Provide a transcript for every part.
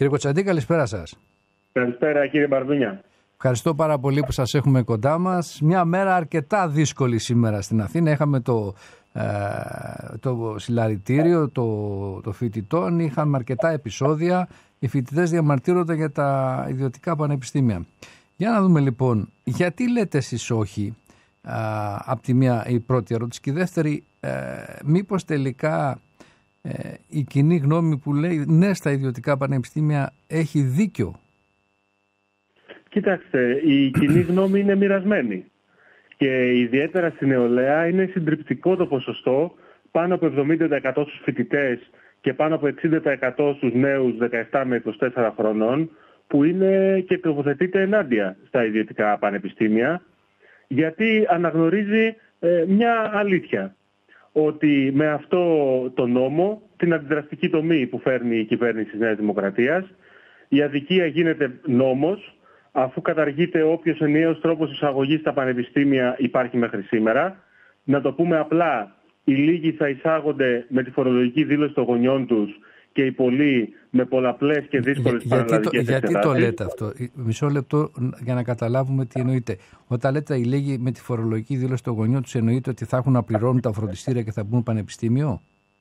Κύριε Κοτσαντή, καλησπέρα σας. Καλησπέρα κύριε Μπαρδούνια. Ευχαριστώ πάρα πολύ που σας έχουμε κοντά μας. Μια μέρα αρκετά δύσκολη σήμερα στην Αθήνα. Είχαμε το συλλαλητήριο το φοιτητών, είχαμε αρκετά επεισόδια. Οι φοιτητές διαμαρτύρονται για τα ιδιωτικά πανεπιστήμια. Για να δούμε λοιπόν, γιατί λέτε εσείς όχι, από τη μία η πρώτη ερώτηση, και η δεύτερη, μήπως τελικά η κοινή γνώμη που λέει ναι στα ιδιωτικά πανεπιστήμια έχει δίκιο? Κοιτάξτε, η κοινή γνώμη είναι μοιρασμένη και ιδιαίτερα στη νεολαία είναι συντριπτικό το ποσοστό, πάνω από 70% στους φοιτητές και πάνω από 60% στους νέους 17 με 24 χρονών, που είναι και τοποθετείται ενάντια στα ιδιωτικά πανεπιστήμια, γιατί αναγνωρίζει μια αλήθεια, ότι με αυτό το νόμο, την αντιδραστική τομή που φέρνει η κυβέρνηση της Νέας Δημοκρατίας, η αδικία γίνεται νόμος, αφού καταργείται όποιος ενιαίος τρόπος εισαγωγής στα πανεπιστήμια υπάρχει μέχρι σήμερα. Να το πούμε απλά, οι λίγοι θα εισάγονται με τη φορολογική δήλωση των γονιών τους και οι πολλοί με πολλαπλές και δύσκολες πανελλαδικές εξετάσεις. Γιατί το λέτε αυτό? Μισό λεπτό για να καταλάβουμε τι εννοείτε. Όταν λέτε οι λίγοι με τη φορολογική δήλωση των γονιών τους, εννοείτε ότι θα έχουν να πληρώνουν τα φροντιστήρια και θα μπουν πανεπιστήμιο?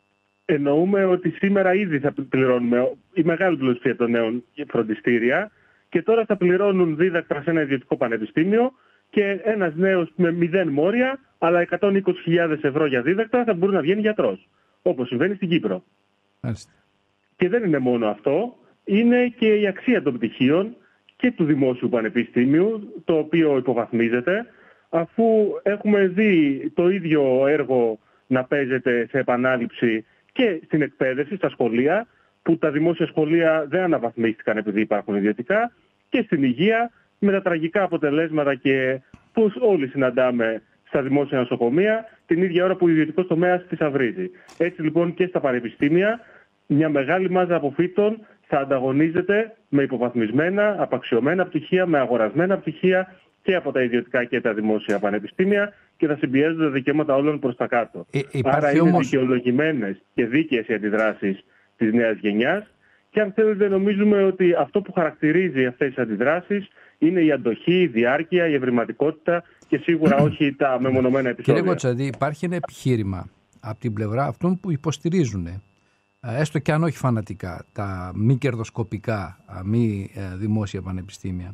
Εννοούμε ότι σήμερα ήδη θα πληρώνουμε η μεγάλη πλειοψηφία των νέων φροντιστήρια και τώρα θα πληρώνουν δίδακτρα σε ένα ιδιωτικό πανεπιστήμιο και ένας νέος με 0 μόρια, αλλά 120.000 ευρώ για δίδακτρα θα μπορεί να βγαίνει γιατρός, όπως συμβαίνει στην Κύπρο. Μάλιστα. Και δεν είναι μόνο αυτό, είναι και η αξία των πτυχίων και του δημόσιου πανεπιστήμιου, το οποίο υποβαθμίζεται, αφού έχουμε δει το ίδιο έργο να παίζεται σε επανάληψη και στην εκπαίδευση, στα σχολεία, που τα δημόσια σχολεία δεν αναβαθμίστηκαν επειδή υπάρχουν ιδιωτικά, και στην υγεία με τα τραγικά αποτελέσματα και που όλοι συναντάμε στα δημόσια νοσοκομεία την ίδια ώρα που ο ιδιωτικός τομέας θησαυρίζει. Έτσι λοιπόν και στα πανεπιστήμια μια μεγάλη μάζα αποφύτων θα ανταγωνίζεται με υποβαθμισμένα, απαξιωμένα πτυχία, με αγορασμένα πτυχία και από τα ιδιωτικά και τα δημόσια πανεπιστήμια και θα συμπιέζονται δικαιώματα όλων προς τα κάτω. Άρα είναι δικαιολογημένες και δίκαιες οι αντιδράσεις της νέας γενιάς και αν θέλετε νομίζουμε ότι αυτό που χαρακτηρίζει αυτές τις αντιδράσεις είναι η αντοχή, η διάρκεια, η ευρηματικότητα και σίγουρα όχι τα μεμονωμένα επεισόδια. Κύριε Κοτσαντή, υπάρχει ένα επιχείρημα από την πλευρά αυτών που υποστηρίζουν, έστω και αν όχι φανατικά, τα μη κερδοσκοπικά, μη δημόσια πανεπιστήμια,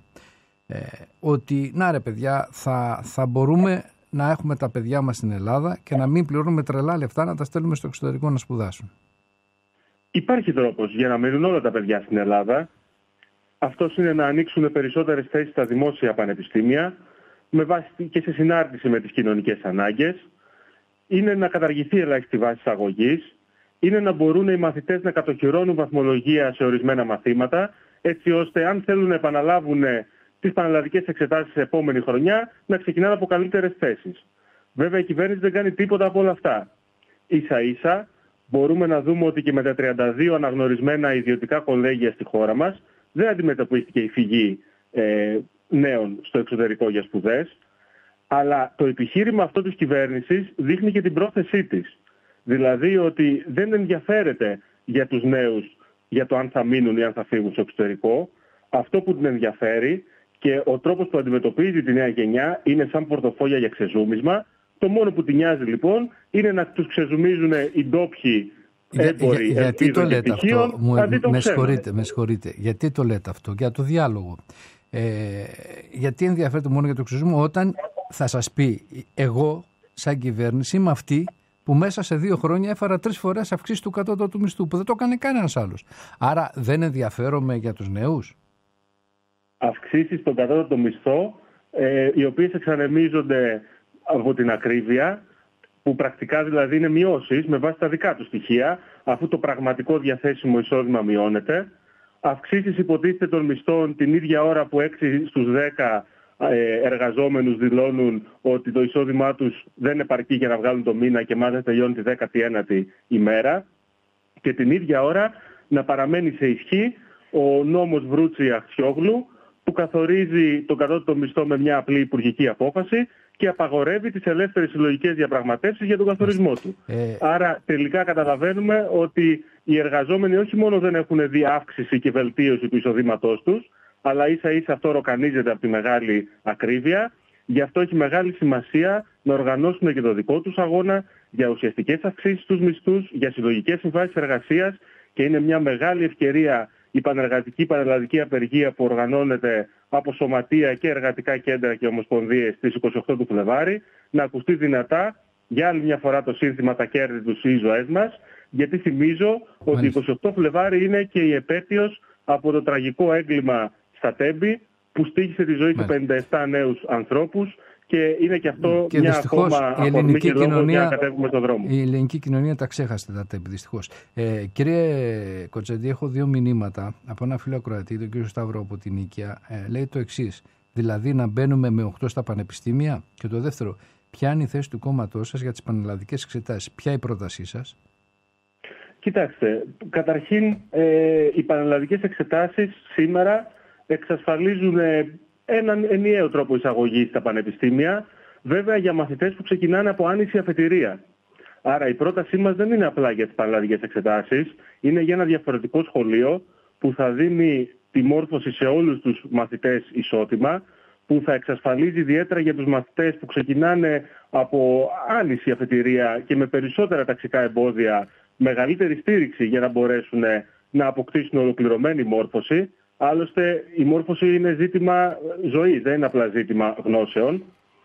ότι να ρε παιδιά, θα μπορούμε να έχουμε τα παιδιά μας στην Ελλάδα και να μην πληρώνουμε τρελά λεφτά να τα στέλνουμε στο εξωτερικό να σπουδάσουν. Υπάρχει τρόπος για να μείνουν όλα τα παιδιά στην Ελλάδα. Αυτός είναι να ανοίξουν περισσότερες θέσεις στα δημόσια πανεπιστήμια με βάση και σε συνάρτηση με τις κοινωνικές ανάγκες. Είναι να καταργηθεί η ελάχιστη βάση εισαγωγής. Είναι να μπορούν οι μαθητές να κατοχυρώνουν βαθμολογία σε ορισμένα μαθήματα, έτσι ώστε αν θέλουν να επαναλάβουν τις πανελλαδικές εξετάσεις σε επόμενη χρονιά να ξεκινάνε από καλύτερες θέσεις. Βέβαια η κυβέρνηση δεν κάνει τίποτα από όλα αυτά. Ίσα-ίσα μπορούμε να δούμε ότι και με τα 32 αναγνωρισμένα ιδιωτικά κολέγια στη χώρα μας δεν αντιμετωπίστηκε η φυγή νέων στο εξωτερικό για σπουδές, αλλά το επιχείρημα αυτό της κυβέρνησης δείχνει και την πρόθεσή της. Δηλαδή ότι δεν ενδιαφέρεται για τους νέους για το αν θα μείνουν ή αν θα φύγουν στο εξωτερικό. Αυτό που την ενδιαφέρει και ο τρόπος που αντιμετωπίζει τη νέα γενιά είναι σαν πορτοφόλια για ξεζούμισμα. Το μόνο που την νοιάζει λοιπόν είναι να τους ξεζουμίζουν οι ντόπιοι έμποροι. Γιατί το λέτε αυτό? Με συγχωρείτε. Γιατί το λέτε αυτό? Για το διάλογο. Γιατί ενδιαφέρεται μόνο για το ξεζούμισμα όταν θα σας πει εγώ σαν κυβέρνηση είμαι αυτή που μέσα σε 2 χρόνια έφερα 3 φορές αυξήσεις του κατώτατου μισθού που δεν το έκανε κανένας άλλος. Άρα δεν ενδιαφέρομαι για τους νέους. Αυξήσεις στον κατώτατο μισθό, οι οποίες εξανεμίζονται από την ακρίβεια, που πρακτικά δηλαδή είναι μειώσεις με βάση τα δικά του στοιχεία, αφού το πραγματικό διαθέσιμο εισόδημα μειώνεται. Αυξήσεις υποτίθεται των μισθών την ίδια ώρα που 6 στους 10 εργαζόμενους δηλώνουν ότι το εισόδημά τους δεν επαρκεί για να βγάλουν το μήνα και μάλιστα τελειώνει τη 19η ημέρα. Και την ίδια ώρα να παραμένει σε ισχύ ο νόμος Βρούτσι-Αχτσιόγλου που καθορίζει τον κατώτατο μισθό με μια απλή υπουργική απόφαση και απαγορεύει τις ελεύθερες συλλογικές διαπραγματεύσεις για τον καθορισμό του. Άρα τελικά καταλαβαίνουμε ότι οι εργαζόμενοι όχι μόνο δεν έχουν δει αύξηση και βελτίωση του εισοδήματός τους, αλλά ίσα-ίσα αυτό ροκανίζεται από τη μεγάλη ακρίβεια. Γι' αυτό έχει μεγάλη σημασία να οργανώσουν και το δικό τους αγώνα για ουσιαστικές αυξήσεις στους μισθούς, για συλλογικές συμβάσεις εργασίας, και είναι μια μεγάλη ευκαιρία η πανεργατική πανελλαδική απεργία που οργανώνεται από σωματεία και εργατικά κέντρα και ομοσπονδίες στις 28 του Φλεβάρη να ακουστεί δυνατά για άλλη μια φορά το σύνθημα «Τα κέρδη τους ή οι ζωές μας», γιατί θυμίζω ότι 28 Φλεβάρη είναι και η επέτειος από το τραγικό έγκλημα στα Τέμπη που στοίχησε τη ζωή σε 57 νέους ανθρώπους, και είναι και αυτό και μια ακόμα αφορμή και λόγο για να κατέβουμε στον δρόμο. Η ελληνική κοινωνία τα ξέχασε τα Τέμπη, δυστυχώς. Κύριε Κοτσαντή, έχω 2 μηνύματα από ένα φίλο ακροατή, τον κύριο Σταύρο από την Νίκαια. Λέει το εξής: δηλαδή να μπαίνουμε με 8 στα πανεπιστήμια. Και το δεύτερο, ποια είναι η θέση του κόμματός σας για τις πανελλαδικές εξετάσεις? Ποια η πρότασή σας? Κοιτάξτε, καταρχήν οι πανελλαδικές εξετάσεις σήμερα εξασφαλίζουν έναν ενιαίο τρόπο εισαγωγής στα πανεπιστήμια, βέβαια για μαθητές που ξεκινάνε από άνηση αφετηρία. Άρα η πρότασή μας δεν είναι απλά για τις πανελλαδικές εξετάσεις, είναι για ένα διαφορετικό σχολείο που θα δίνει τη μόρφωση σε όλους τους μαθητές ισότιμα, που θα εξασφαλίζει ιδιαίτερα για τους μαθητές που ξεκινάνε από άνηση αφετηρία και με περισσότερα ταξικά εμπόδια μεγαλύτερη στήριξη για να μπορέσουν να αποκτήσουν ολοκληρωμένη μόρφωση. Άλλωστε η μόρφωση είναι ζήτημα ζωής, δεν είναι απλά ζήτημα γνώσεων.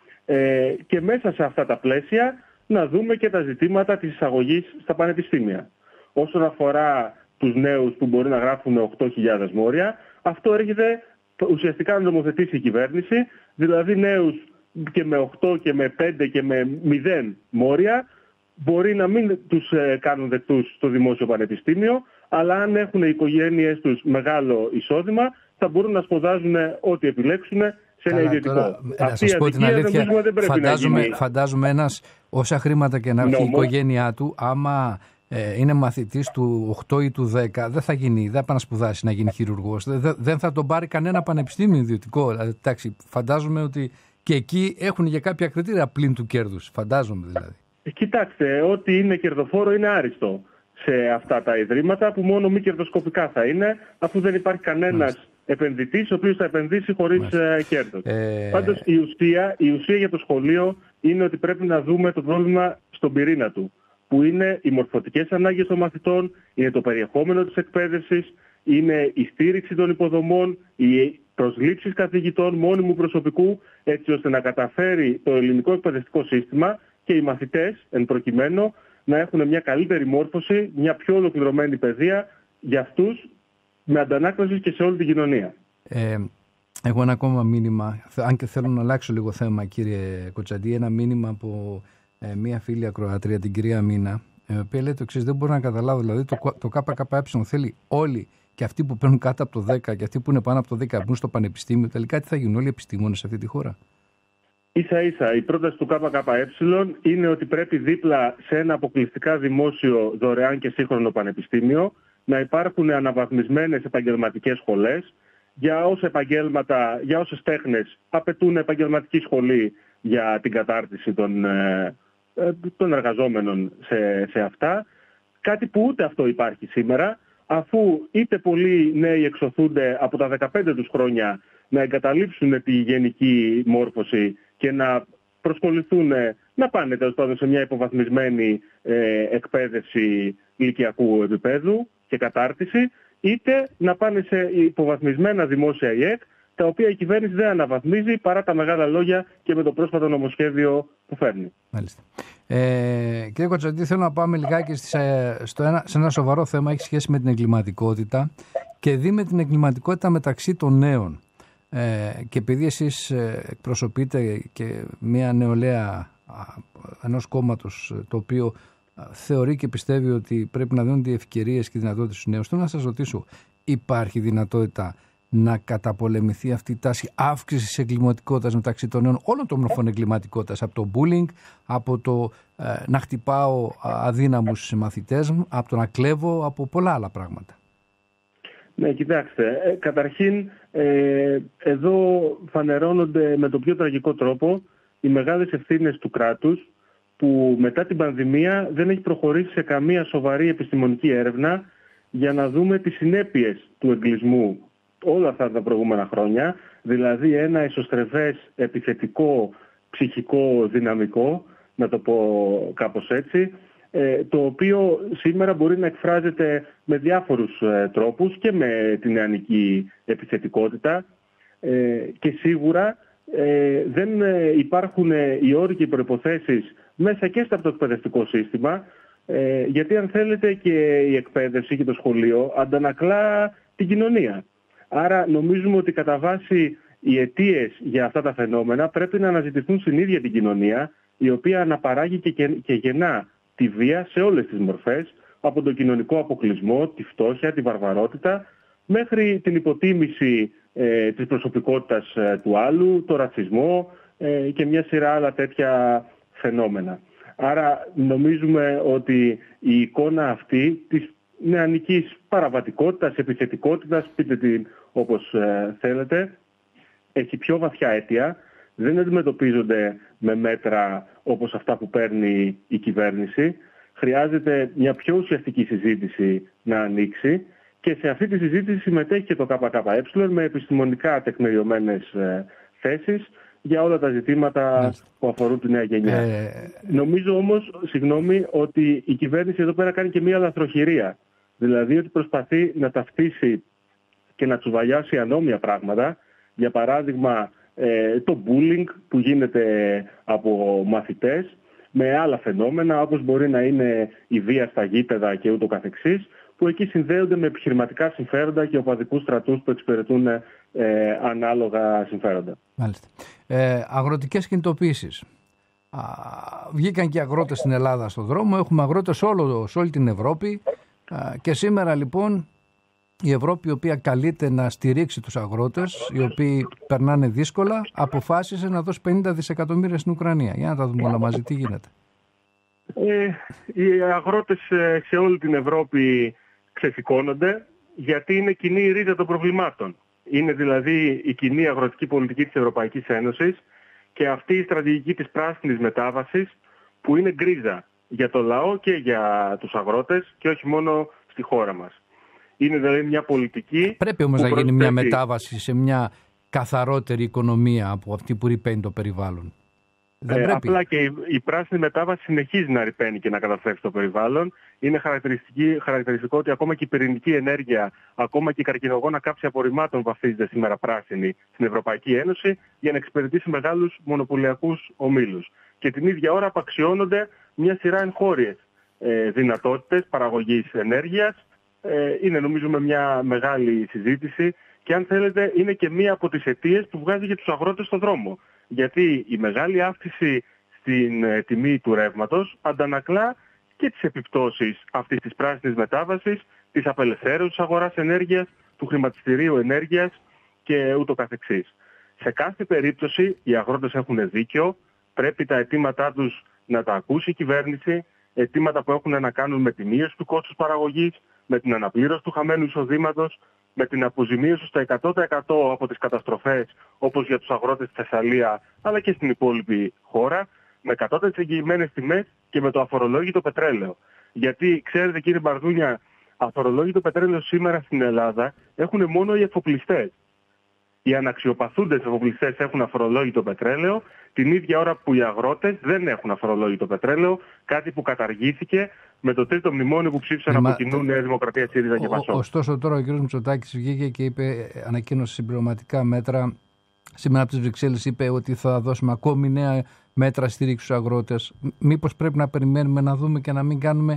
Και μέσα σε αυτά τα πλαίσια να δούμε και τα ζητήματα της εισαγωγής στα πανεπιστήμια. Όσον αφορά τους νέους που μπορεί να γράφουν 8.000 μόρια, αυτό έρχεται ουσιαστικά να νομοθετήσει η κυβέρνηση, δηλαδή νέους και με 8 και με 5 και με 0 μόρια μπορεί να μην τους κάνουν δεκτούς στο δημόσιο πανεπιστήμιο, αλλά αν έχουν οι οικογένειές τους μεγάλο εισόδημα θα μπορούν να σπουδάζουν ό,τι επιλέξουν σε ένα ιδιωτικό. Να σας πω την αλήθεια, φαντάζομαι ένας όσα χρήματα και να έχει η οικογένειά του, άμα είναι μαθητής του 8 ή του 10, δεν θα πάει να σπουδάσει να γίνει χειρουργός. Δεν θα τον πάρει κανένα πανεπιστήμιο ιδιωτικό. Εντάξει, φαντάζομαι ότι και εκεί έχουν για κάποια κριτήρια πλην του κέρδους. Φαντάζομαι δηλαδή. Κοιτάξτε, ό,τι είναι κερδοφόρο είναι άριστο σε αυτά τα ιδρύματα, που μόνο μη κερδοσκοπικά θα είναι, αφού δεν υπάρχει κανένας επενδυτής ο οποίος θα επενδύσει χωρίς κέρδος. Πάντως η ουσία για το σχολείο είναι ότι πρέπει να δούμε το πρόβλημα στον πυρήνα του, που είναι οι μορφωτικές ανάγκες των μαθητών, είναι το περιεχόμενο της εκπαίδευσης, είναι η στήριξη των υποδομών, οι προσλήψεις καθηγητών, μόνιμου προσωπικού, έτσι ώστε να καταφέρει το ελληνικό εκπαιδευτικό σύστημα και οι μαθητές, εν προκειμένου, να έχουν μια καλύτερη μόρφωση, μια πιο ολοκληρωμένη παιδεία για αυτούς, με αντανάκλαση και σε όλη την κοινωνία. Εγώ ένα ακόμα μήνυμα, αν και θέλω να αλλάξω λίγο θέμα, κύριε Κοτσαντή, ένα μήνυμα από μία φίλη ακροατρία, την κυρία Μίνα, η οποία λέει το εξής: δεν μπορώ να καταλάβω, δηλαδή το ΚΚΕ θέλει όλοι, και αυτοί που παίρνουν κάτω από το 10 και αυτοί που είναι πάνω από το 10 μπουν στο πανεπιστήμιο, τελικά τι θα γίνουν όλοι οι επιστήμονες σε αυτή τη χώρα? Ίσα-ίσα, η πρόταση του ΚΚΕ είναι ότι πρέπει δίπλα σε ένα αποκλειστικά δημόσιο, δωρεάν και σύγχρονο πανεπιστήμιο να υπάρχουν αναβαθμισμένες επαγγελματικές σχολές για όσα επαγγέλματα, για όσες τέχνες απαιτούν επαγγελματική σχολή για την κατάρτιση των εργαζόμενων σε αυτά. Κάτι που ούτε αυτό υπάρχει σήμερα, αφού είτε πολλοί νέοι εξωθούνται από τα 15 τους χρόνια να εγκαταλείψουν τη γενική μόρφωση και να προσκοληθούν, να πάνε τέλος πάντων σε μια υποβαθμισμένη εκπαίδευση ηλικιακού επίπεδου και κατάρτιση, είτε να πάνε σε υποβαθμισμένα δημόσια ΙΕΚ, τα οποία η κυβέρνηση δεν αναβαθμίζει παρά τα μεγάλα λόγια και με το πρόσφατο νομοσχέδιο που φέρνει. Μάλιστα. Κύριε Κοτσαντή, θέλω να πάμε λιγάκι σε ένα σοβαρό θέμα, έχει σχέση με την εγκληματικότητα και δει με την εγκληματικότητα μεταξύ των νέων. Και επειδή εσείς εκπροσωπείτε και μια νεολαία ενός κόμματος το οποίο θεωρεί και πιστεύει ότι πρέπει να δίνονται ευκαιρίες και δυνατότητες στους νέους, θέλω να σας ρωτήσω, υπάρχει δυνατότητα να καταπολεμηθεί αυτή η τάση αύξησης εγκληματικότητας μεταξύ των νέων, όλων των μορφών εγκληματικότητας, από το bullying, από το να χτυπάω αδύναμους μαθητές μου, από το να κλέβω, από πολλά άλλα πράγματα? Ναι, κοιτάξτε, καταρχήν εδώ φανερώνονται με τον πιο τραγικό τρόπο οι μεγάλες ευθύνες του κράτους, που μετά την πανδημία δεν έχει προχωρήσει σε καμία σοβαρή επιστημονική έρευνα για να δούμε τις συνέπειες του εγκλισμού όλα αυτά τα προηγούμενα χρόνια, δηλαδή ένα εσωστρεφές επιθετικό ψυχικό δυναμικό, να το πω κάπως έτσι, το οποίο σήμερα μπορεί να εκφράζεται με διάφορους τρόπους και με την νεανική επιθετικότητα και σίγουρα δεν υπάρχουν οι όροι και οι προϋποθέσεις μέσα και στο εκπαιδευτικό σύστημα, γιατί αν θέλετε και η εκπαίδευση και το σχολείο αντανακλά την κοινωνία. Άρα νομίζουμε ότι κατά βάση οι αιτίες για αυτά τα φαινόμενα πρέπει να αναζητηθούν στην ίδια την κοινωνία, η οποία αναπαράγει και γεννά τη βία σε όλες τις μορφές, από τον κοινωνικό αποκλεισμό, τη φτώχεια, τη βαρβαρότητα, μέχρι την υποτίμηση της προσωπικότητας του άλλου, το ρατσισμό και μια σειρά άλλα τέτοια φαινόμενα. Άρα νομίζουμε ότι η εικόνα αυτή της νεανικής παραβατικότητας, επιθετικότητας, πείτε την όπως θέλετε, έχει πιο βαθιά αίτια, δεν αντιμετωπίζονται με μέτρα όπως αυτά που παίρνει η κυβέρνηση. Χρειάζεται μια πιο ουσιαστική συζήτηση να ανοίξει και σε αυτή τη συζήτηση συμμετέχει και το ΚΚΕ με επιστημονικά τεκμηριωμένες θέσεις για όλα τα ζητήματα που αφορούν τη νέα γενιά. Νομίζω όμως, ότι η κυβέρνηση εδώ πέρα κάνει και μια λαθροχειρία. Δηλαδή ότι προσπαθεί να ταυτίσει και να τσουβαλιάσει ανώμια πράγματα. Για παράδειγμα, το bullying που γίνεται από μαθητές με άλλα φαινόμενα, όπως μπορεί να είναι η βία στα γήπεδα και ούτω καθεξής, που εκεί συνδέονται με επιχειρηματικά συμφέροντα και οπαδικούς στρατούς που εξυπηρετούν ανάλογα συμφέροντα. Μάλιστα. Αγροτικές κινητοποίησεις. Βγήκαν και αγρότες στην Ελλάδα στον δρόμο. Έχουμε αγρότες σε όλη την Ευρώπη. Και σήμερα λοιπόν η Ευρώπη, η οποία καλείται να στηρίξει τους αγρότες, οι οποίοι περνάνε δύσκολα, αποφάσισε να δώσει 50 δισεκατομμύρια στην Ουκρανία. Για να τα δούμε όλα μαζί τι γίνεται. Οι αγρότες σε όλη την Ευρώπη ξεσηκώνονται, γιατί είναι κοινή η ρίζα των προβλημάτων. Είναι δηλαδή η κοινή αγροτική πολιτική της Ευρωπαϊκής Ένωσης και αυτή η στρατηγική της πράσινης μετάβασης, που είναι γκρίζα για το λαό και για τους αγρότες και όχι μόνο στη χώρα μας. Είναι δηλαδή μια πολιτική. Πρέπει όμως να γίνει μια μετάβαση σε μια καθαρότερη οικονομία από αυτή που ρηπαίνει το περιβάλλον. Απλά και η πράσινη μετάβαση συνεχίζει να ρηπαίνει και να καταστρέφει το περιβάλλον. Είναι χαρακτηριστικό ότι ακόμα και η πυρηνική ενέργεια, ακόμα και η καρκινογόνα κάψη απορριμμάτων βαφτίζεται σήμερα πράσινη στην Ευρωπαϊκή Ένωση για να εξυπηρετήσει μεγάλους μονοπωλιακούς ομίλους. Και την ίδια ώρα απαξιώνονται μια σειρά εγχώριες δυνατότητες παραγωγής ενέργειας. Είναι νομίζουμε μια μεγάλη συζήτηση και αν θέλετε είναι και μία από τις αιτίες που βγάζει για τους αγρότες στον δρόμο. Γιατί η μεγάλη αύξηση στην τιμή του ρεύματος αντανακλά και τις επιπτώσεις αυτής της πράσινης μετάβασης, της απελευθέρωσης αγοράς ενέργειας, του χρηματιστηρίου ενέργειας και ούτω καθεξής. Σε κάθε περίπτωση οι αγρότες έχουν δίκιο, πρέπει τα αιτήματά τους να τα ακούσει η κυβέρνηση, αιτήματα που έχουν να κάνουν με τη μείωση του κόστους παραγωγής, με την αναπλήρωση του χαμένου εισοδήματος, με την αποζημίωση στα 100% από τις καταστροφές, όπως για τους αγρότες στη Θεσσαλία, αλλά και στην υπόλοιπη χώρα, με κατώτατες εγγυημένες τιμές και με το αφορολόγητο πετρέλαιο. Γιατί, ξέρετε κύριε Μπαρδούνια, αφορολόγητο πετρέλαιο σήμερα στην Ελλάδα έχουν μόνο οι εφοπλιστές. Οι αναξιοπαθούντες εφοπλιστές έχουν αφορολόγητο πετρέλαιο, την ίδια ώρα που οι αγρότες δεν έχουν αφορολόγητο πετρέλαιο, κάτι που καταργήθηκε με το τρίτο μνημόνιο που ψήφισαν από κοινού Νέα Δημοκρατία, ΣΥΡΙΖΑ και ΠΑΣΟΚ. Ωστόσο, τώρα ο κ. Μητσοτάκης βγήκε και ανακοίνωσε συμπληρωματικά μέτρα. Σήμερα από τις Βρυξέλλες είπε ότι θα δώσουμε ακόμη νέα μέτρα στήριξη στους αγρότες. Μήπως πρέπει να περιμένουμε να δούμε και να μην κάνουμε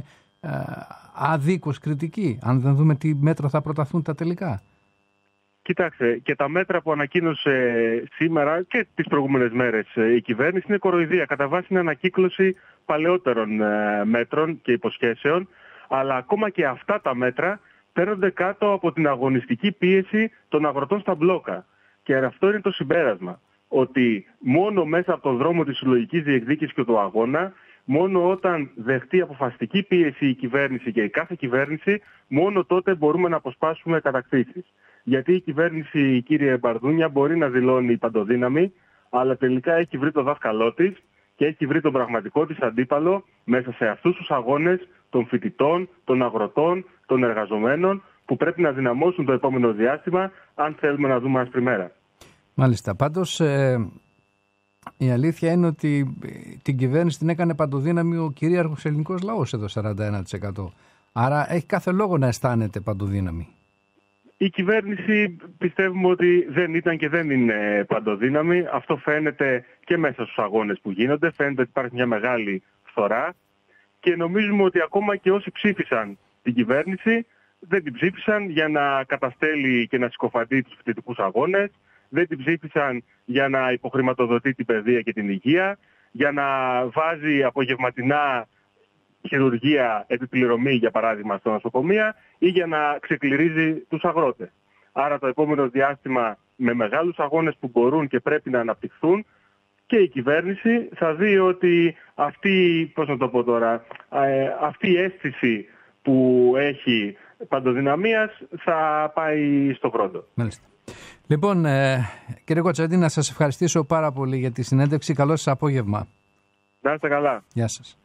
αδίκως κριτική, αν δεν δούμε τι μέτρα θα προταθούν τα τελικά? Κοιτάξτε, και τα μέτρα που ανακοίνωσε σήμερα και τις προηγούμενες μέρες η κυβέρνηση είναι κοροϊδία. Κατά βάση είναι ανακύκλωση παλαιότερων μέτρων και υποσχέσεων, αλλά ακόμα και αυτά τα μέτρα παίρνονται κάτω από την αγωνιστική πίεση των αγροτών στα μπλόκα. Και αυτό είναι το συμπέρασμα, ότι μόνο μέσα από τον δρόμο της συλλογικής διεκδίκησης και του αγώνα, μόνο όταν δεχτεί αποφασιστική πίεση η κυβέρνηση και η κάθε κυβέρνηση, μόνο τότε μπορούμε να αποσπάσουμε κατακτήσεις. Γιατί η κυβέρνηση, κύριε Μπαρδούνια, μπορεί να δηλώνει παντοδύναμη, αλλά τελικά έχει βρει το δάσκαλό της και έχει βρει τον πραγματικό της αντίπαλο μέσα σε αυτούς τους αγώνες των φοιτητών, των αγροτών, των εργαζομένων που πρέπει να δυναμώσουν το επόμενο διάστημα αν θέλουμε να δούμε άσπρη μέρα. Μάλιστα. Πάντως η αλήθεια είναι ότι την κυβέρνηση την έκανε παντοδύναμη ο κυρίαρχος ελληνικός λαός εδώ 41%. Άρα έχει κάθε λόγο να αισθάνεται παντοδύναμη. Η κυβέρνηση πιστεύουμε ότι δεν ήταν και δεν είναι παντοδύναμη. Αυτό φαίνεται και μέσα στους αγώνες που γίνονται. Φαίνεται ότι υπάρχει μια μεγάλη φθορά και νομίζουμε ότι ακόμα και όσοι ψήφισαν την κυβέρνηση δεν την ψήφισαν για να καταστέλει και να συκοφαντεί τους φοιτητικούς αγώνες. Δεν την ψήφισαν για να υποχρηματοδοτεί την παιδεία και την υγεία, για να βάζει απογευματινά χειρουργία επιπληρωμή, για παράδειγμα, στα νοσοκομεία ή για να ξεκληρίζει τους αγρότες. Άρα το επόμενο διάστημα με μεγάλους αγώνες που μπορούν και πρέπει να αναπτυχθούν και η κυβέρνηση θα δει ότι αυτή, αυτή η αίσθηση που έχει παντοδυναμίας θα πάει στο βρόντο. Μάλιστα. Λοιπόν, κύριε Κοτσαντή, να σας ευχαριστήσω πάρα πολύ για τη συνέντευξη. Καλό σας απόγευμα. Να είστε καλά. Γεια σας.